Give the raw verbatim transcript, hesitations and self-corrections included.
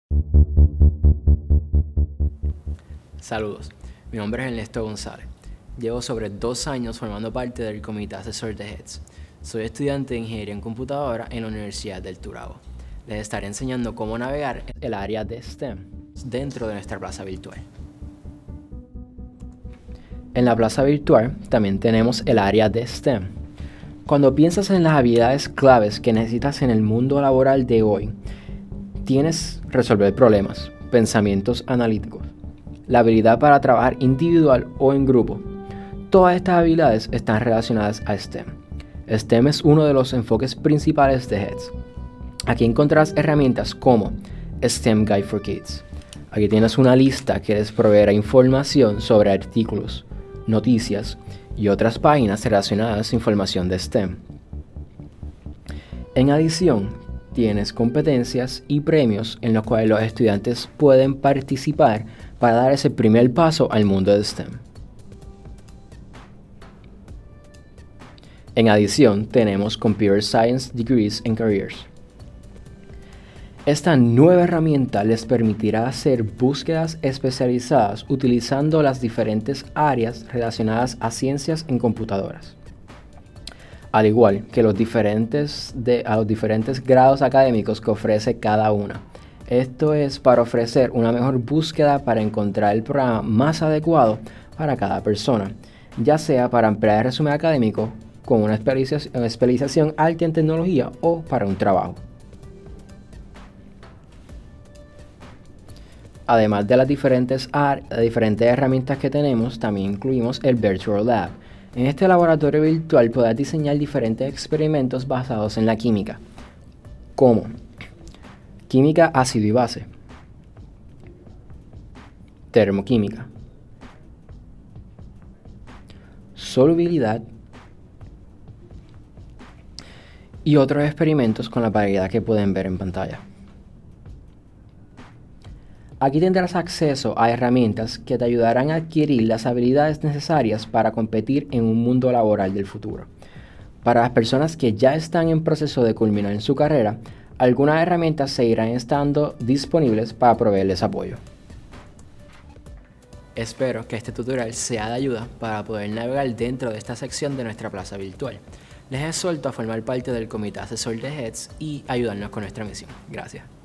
Saludos, mi nombre es Ernesto González. Llevo sobre dos años formando parte del comité asesor de H E D S. Soy estudiante de Ingeniería en Computadora en la Universidad del Turabo. Les estaré enseñando cómo navegar el área de STEM dentro de nuestra plaza virtual. En la plaza virtual también tenemos el área de STEM. Cuando piensas en las habilidades claves que necesitas en el mundo laboral de hoy, tienes resolver problemas, pensamientos analíticos, la habilidad para trabajar individual o en grupo. Todas estas habilidades están relacionadas a STEM. STEM es uno de los enfoques principales de H E D S. Aquí encontrarás herramientas como STEM Guide for Kids. Aquí tienes una lista que les proveerá información sobre artículos, noticias y otras páginas relacionadas a información de STEM. En adición, tienes competencias y premios en los cuales los estudiantes pueden participar para dar ese primer paso al mundo de STEM. En adición, tenemos Computer Science Degrees and Careers. Esta nueva herramienta les permitirá hacer búsquedas especializadas utilizando las diferentes áreas relacionadas a ciencias en computadoras, al igual que los diferentes, de, a los diferentes grados académicos que ofrece cada una. Esto es para ofrecer una mejor búsqueda para encontrar el programa más adecuado para cada persona, ya sea para ampliar el resumen académico con una especialización, especialización alta en tecnología o para un trabajo. Además de las diferentes, las diferentes herramientas que tenemos, también incluimos el Virtual Lab. En este laboratorio virtual podrás diseñar diferentes experimentos basados en la química, como química ácido y base, termoquímica, solubilidad y otros experimentos con la variedad que pueden ver en pantalla. Aquí tendrás acceso a herramientas que te ayudarán a adquirir las habilidades necesarias para competir en un mundo laboral del futuro. Para las personas que ya están en proceso de culminar en su carrera, algunas herramientas seguirán estando disponibles para proveerles apoyo. Espero que este tutorial sea de ayuda para poder navegar dentro de esta sección de nuestra plaza virtual. Les exhorto a formar parte del comité asesor de H E D S y ayudarnos con nuestra misión. Gracias.